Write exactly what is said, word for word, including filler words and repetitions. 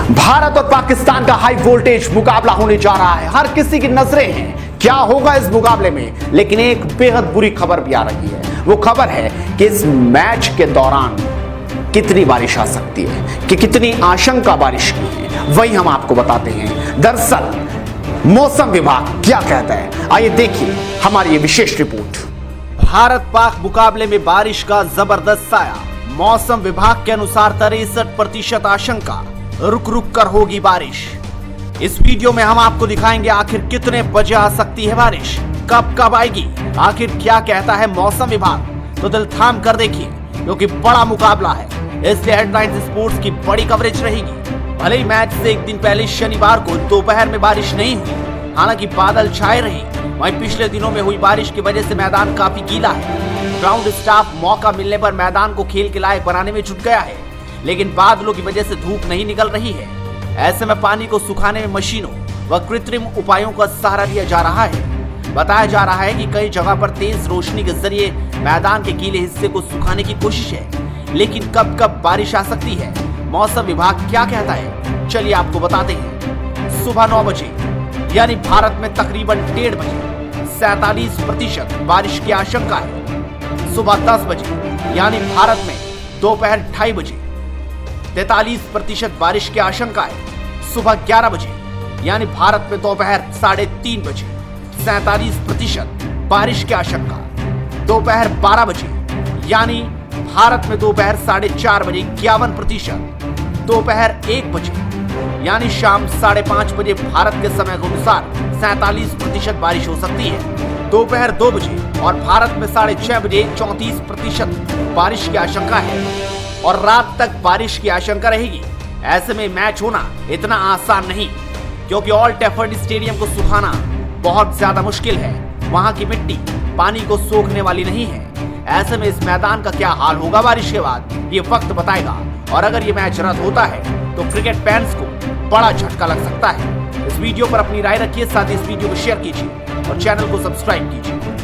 भारत और पाकिस्तान का high voltage मुकाबला होने जा रहा है। हर किसी की नजरें हैं क्या होगा इस मुकाबले में, लेकिन एक बेहद बुरी खबर भी आ रही है। वो खबर है कि इस मैच के दौरान कितनी बारिश आ सकती है, कि कितनी आशंका बारिश की है, वही हम आपको बताते हैं। दरअसल मौसम विभाग क्या कहता है, आइए देखिए हमारी ये विशेष रिपोर्ट। भारत पाक मुकाबले में बारिश का जबरदस्त साया। मौसम विभाग के अनुसार तिरसठ प्रतिशत आशंका, रुक रुक कर होगी बारिश। इस वीडियो में हम आपको दिखाएंगे आखिर कितने बजे आ सकती है बारिश, कब कब आएगी, आखिर क्या कहता है मौसम विभाग। तो दिल थाम कर देखिए क्योंकि बड़ा मुकाबला है, इसलिए हेडलाइंस स्पोर्ट्स की बड़ी कवरेज रहेगी। भले ही मैच से एक दिन पहले शनिवार को दोपहर में बारिश नहीं हुई, हालांकि बादल छाए रहे, वहीं पिछले दिनों में हुई बारिश की वजह से मैदान काफी गीला है। ग्राउंड स्टाफ मौका मिलने पर मैदान को खेल के लायक बनाने में जुट गया है, लेकिन बादलों की वजह से धूप नहीं निकल रही है। ऐसे में पानी को सुखाने में मशीनों व कृत्रिम उपायों का सहारा लिया जा रहा है। बताया जा रहा है कि कई जगह पर तेज रोशनी के जरिए मैदान के गीले हिस्से को सुखाने की कोशिश है, लेकिन कब कब बारिश आ सकती है, मौसम विभाग क्या कहता है, चलिए आपको बताते हैं। सुबह नौ बजे यानी भारत में तकरीबन डेढ़ बजे सैतालीस प्रतिशत बारिश की आशंका है। सुबह दस बजे यानी भारत में दोपहर ढाई बजे तैतालीस प्रतिशत बारिश की आशंका है। सुबह ग्यारह बजे यानी भारत में दोपहर साढ़े तीन बजे सैतालीस प्रतिशत बारिश की आशंका। दोपहर बारह बजे यानी भारत में दोपहर साढ़े चार बजे इक्यावन प्रतिशत। दोपहर एक बजे यानी शाम साढ़े पांच बजे भारत के समय के अनुसार सैतालीस प्रतिशत बारिश हो सकती है। दोपहर दो बजे और भारत में साढ़े छह बजे चौंतीस प्रतिशत बारिश की आशंका है और रात तक बारिश की आशंका रहेगी। ऐसे में मैच होना इतना आसान नहीं, क्योंकि ओल्ड ट्रैफर्ड स्टेडियम को सुखाना बहुत ज्यादा मुश्किल है। वहां की मिट्टी पानी को सोखने वाली नहीं है। ऐसे में इस मैदान का क्या हाल होगा बारिश के बाद, ये वक्त बताएगा। और अगर ये मैच रद्द होता है तो क्रिकेट फैंस को बड़ा झटका लग सकता है। इस वीडियो पर अपनी राय रखिए, साथ ही इस वीडियो को शेयर कीजिए और चैनल को सब्सक्राइब कीजिए।